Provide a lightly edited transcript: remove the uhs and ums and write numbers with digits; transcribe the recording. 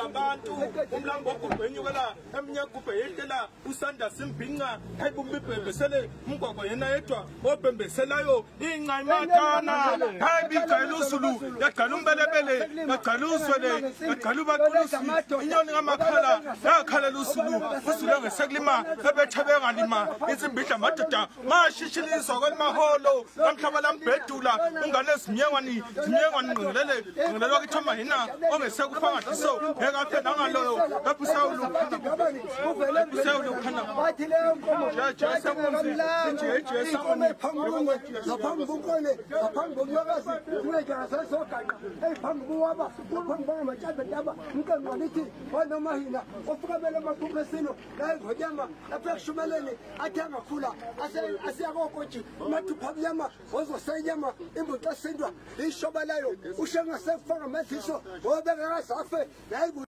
abantu umlambo ogwenyukela emnyakubhe yetela usanda simpinga hayibumbibhembesele umgwagwa yena yedwa obhembeselayo ingcayimathana hayibigcayela usulu yagcala umbelebele yagcala uzwele yagcala ubaqulusi inyoni kamakhala yakhalela usulu engesekulima ebethabengalima insimbidla amadoda mashishiliswa kwelimaholo amhlaba lambedula ungane zimnyengwani ngqingelelwa kithoma yina ongesekufangadiso ngeke aphe nangaloyo lapho usawulukhana Ishobalayo ushengasefanga mathiso obekakasafe